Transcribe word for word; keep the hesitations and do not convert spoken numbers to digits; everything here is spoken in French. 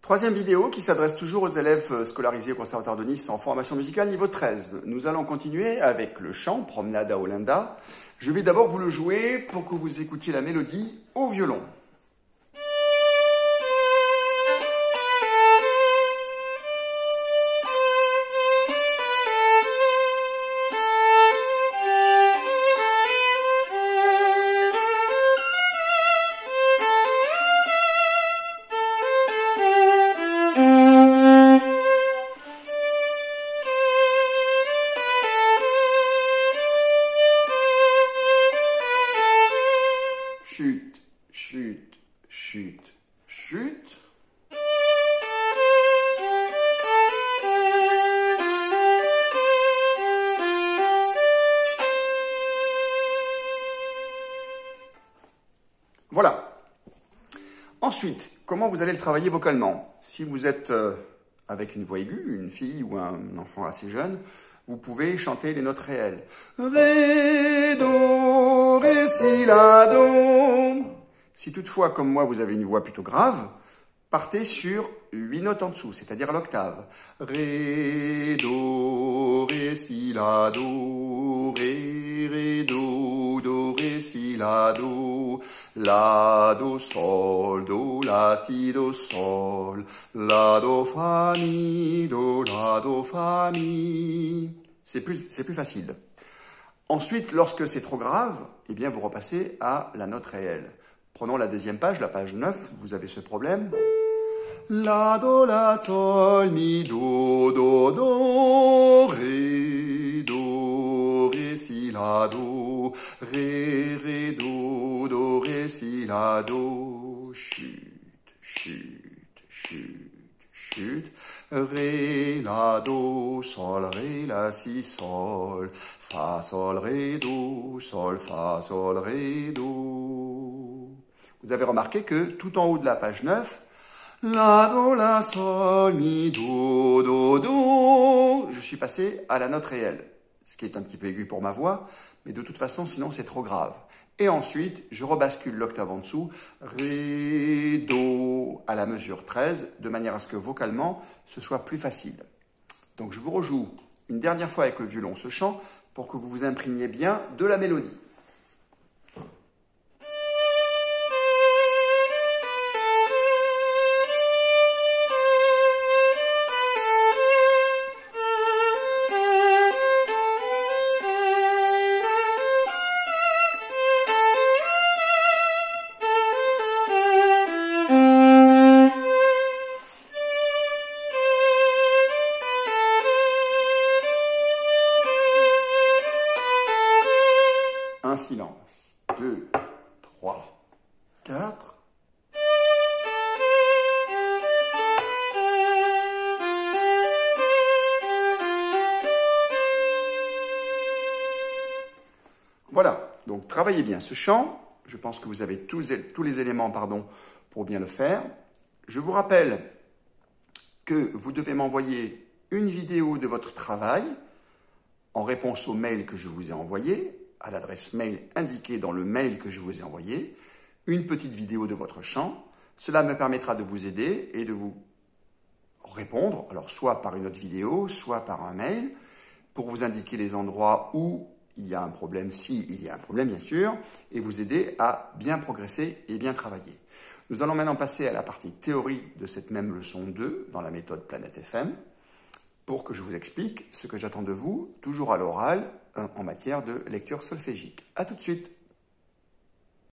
Troisième vidéo qui s'adresse toujours aux élèves scolarisés au Conservatoire de Nice en formation musicale niveau treize. Nous allons continuer avec le chant Promenade à Olinda. Je vais d'abord vous le jouer pour que vous écoutiez la mélodie au violon. Chute, chute, chute, chute. Voilà. Ensuite, comment vous allez le travailler vocalement? Si vous êtes euh, avec une voix aiguë, une fille ou un enfant assez jeune, vous pouvez chanter les notes réelles. Ré, do, ré, si, la, do. Si toutefois, comme moi, vous avez une voix plutôt grave, partez sur huit notes en dessous, c'est-à-dire l'octave. Ré, do, ré, si, la, do, ré, ré, do, do, ré, si, la, do, la, do, sol, do, la, si, do, sol, la, do, fa, mi, do, la, do, fa, mi. C'est plus, c'est plus facile. Ensuite, lorsque c'est trop grave, eh bien, vous repassez à la note réelle. Prenons la deuxième page, la page neuf, vous avez ce problème. La, do, la, sol, mi, do, do, do, ré, do, ré, si, la, do, ré, ré, do, do, ré, si, la, do, chute, chute, chute, chute, ré, la, do, sol, ré, la, si, sol, fa, sol, ré, do, sol, fa, sol, ré, do. Vous avez remarqué que tout en haut de la page neuf, la, do, la, sol, mi, do, do, do, je suis passé à la note réelle, ce qui est un petit peu aigu pour ma voix, mais de toute façon, sinon c'est trop grave. Et ensuite, je rebascule l'octave en dessous, ré, do, à la mesure treize, de manière à ce que vocalement, ce soit plus facile. Donc je vous rejoue une dernière fois avec le violon ce chant, pour que vous vous imprégniez bien de la mélodie. Un silence. Deux, trois, quatre. Voilà. Donc, travaillez bien ce chant. Je pense que vous avez tous, tous les éléments pardon, pour bien le faire. Je vous rappelle que vous devez m'envoyer une vidéo de votre travail en réponse au mail que je vous ai envoyé, à l'adresse mail indiquée dans le mail que je vous ai envoyé, une petite vidéo de votre chant. Cela me permettra de vous aider et de vous répondre, alors soit par une autre vidéo, soit par un mail, pour vous indiquer les endroits où il y a un problème, si il y a un problème bien sûr, et vous aider à bien progresser et bien travailler. Nous allons maintenant passer à la partie théorie de cette même leçon deux dans la méthode Planète F M, pour que je vous explique ce que j'attends de vous, toujours à l'oral, en matière de lecture solfégique. À tout de suite.